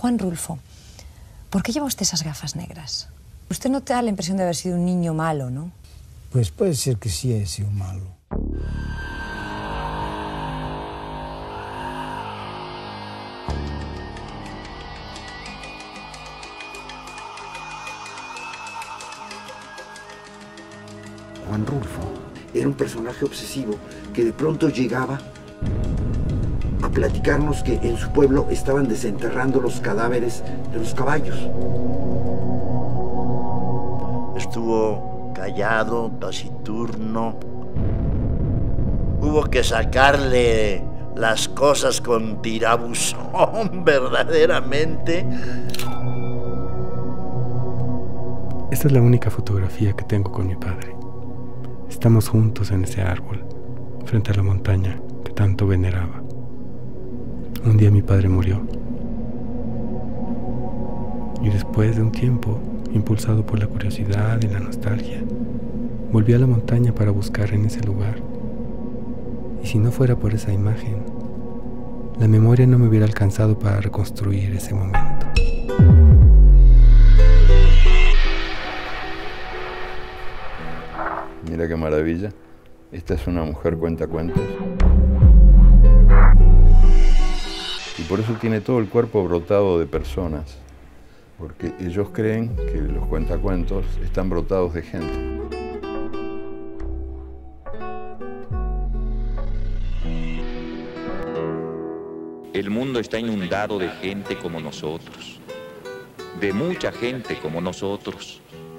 Juan Rulfo, ¿por qué lleva usted esas gafas negras? Usted no te da la impresión de haber sido un niño malo, ¿no? Pues puede ser que sí haya sido malo. Juan Rulfo era un personaje obsesivo que de pronto llegaba a platicarnos que en su pueblo estaban desenterrando los cadáveres de los caballos. Estuvo callado, taciturno. Hubo que sacarle las cosas con tirabuzón, verdaderamente. Esta es la única fotografía que tengo con mi padre. Estamos juntos en ese árbol, frente a la montaña que tanto veneraba. Un día mi padre murió. Y después de un tiempo, impulsado por la curiosidad y la nostalgia, volví a la montaña para buscar en ese lugar. Y si no fuera por esa imagen, la memoria no me hubiera alcanzado para reconstruir ese momento. Mira qué maravilla. Esta es una mujer cuentacuentos. Y por eso tiene todo el cuerpo brotado de personas. Porque ellos creen que los cuentacuentos están brotados de gente. El mundo está inundado de gente como nosotros. De mucha gente como nosotros.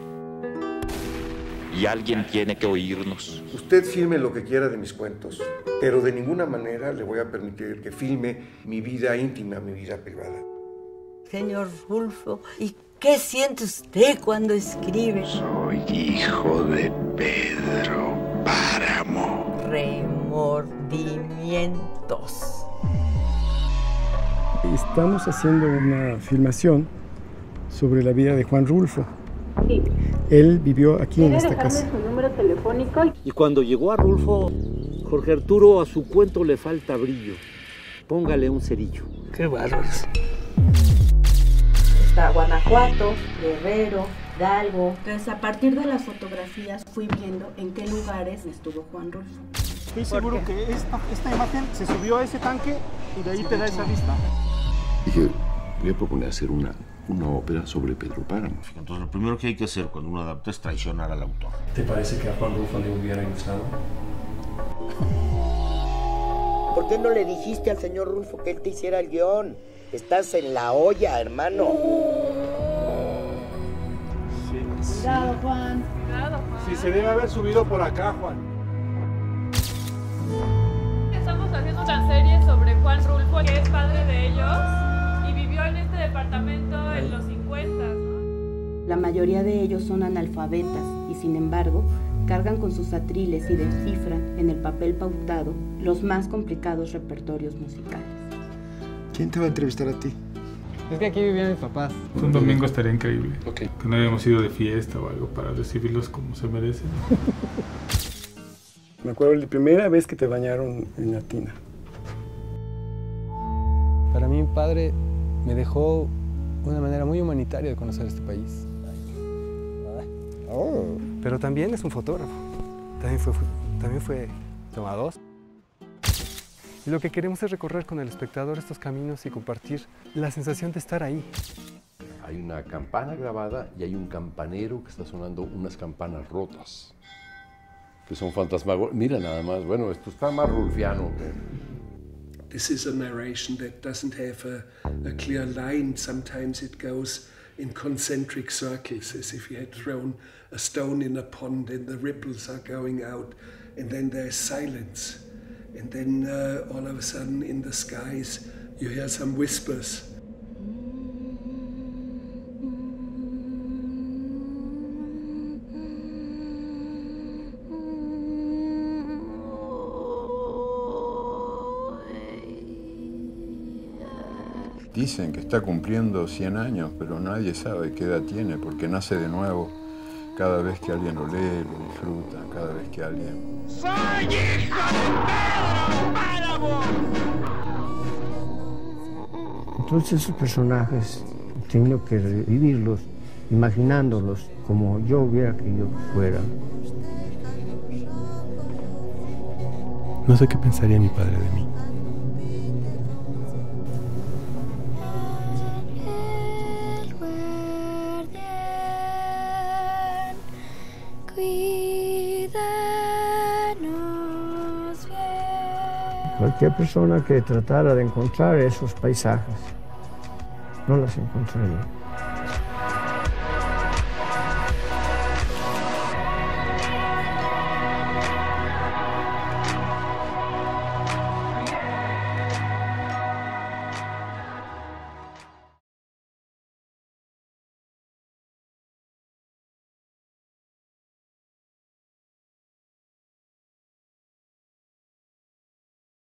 Y alguien tiene que oírnos. Usted filme lo que quiera de mis cuentos, pero de ninguna manera le voy a permitir que filme mi vida íntima, mi vida privada. Señor Rulfo, ¿y qué siente usted cuando escribe? Soy hijo de Pedro Páramo. Remordimientos. Estamos haciendo una filmación sobre la vida de Juan Rulfo. Sí. Él vivió aquí en esta casa. Su número telefónico. Y cuando llegó a Rulfo, Jorge Arturo, a su cuento le falta brillo. Póngale un cerillo. Qué bárbaros. Está Guanajuato, Guerrero, Hidalgo. Entonces, a partir de las fotografías fui viendo en qué lugares estuvo Juan Rulfo. Estoy seguro que esta imagen se subió a ese tanque y de ahí te da esa vista. Dije, voy a proponer hacer una ópera sobre Pedro Páramo. Entonces lo primero que hay que hacer cuando uno adapta es traicionar al autor. ¿Te parece que a Juan Rulfo le hubiera gustado? ¿Por qué no le dijiste al señor Rulfo que él te hiciera el guión? Estás en la olla, hermano. Sí. Cuidado, Juan. Cuidado, Juan. Sí, se debe haber subido por acá, Juan. Estamos haciendo una serie sobre Juan Rulfo, que es padre de ellos. En este departamento en los 50, ¿no? La mayoría de ellos son analfabetas y sin embargo cargan con sus atriles y descifran en el papel pautado los más complicados repertorios musicales. ¿Quién te va a entrevistar a ti? Es que aquí vivían mis papás. Un domingo estaría increíble. Okay. Que no habíamos ido de fiesta o algo para recibirlos como se merecen. Me acuerdo la primera vez que te bañaron en la tina. Para mí, mi padre me dejó una manera muy humanitaria de conocer este país. Pero también es un fotógrafo. También fue tomador. Y lo que queremos es recorrer con el espectador estos caminos y compartir la sensación de estar ahí. Hay una campana grabada y hay un campanero que está sonando unas campanas rotas, que son fantasmagóricas. Mira nada más, bueno, esto está más rulfiano. This is a narration that doesn't have a clear line. Sometimes it goes in concentric circles, as if you had thrown a stone in a pond and the ripples are going out. And then there's silence. And then all of a sudden in the skies you hear some whispers. Dicen que está cumpliendo 100 años, pero nadie sabe qué edad tiene, porque nace de nuevo cada vez que alguien lo lee, lo disfruta, cada vez que alguien... ¡Soy hijo de Pedro Páramo! Entonces esos personajes tengo que revivirlos, imaginándolos como yo hubiera querido que fueran. No sé qué pensaría mi padre de mí. Cualquier persona que tratara de encontrar esos paisajes, no las encontraría.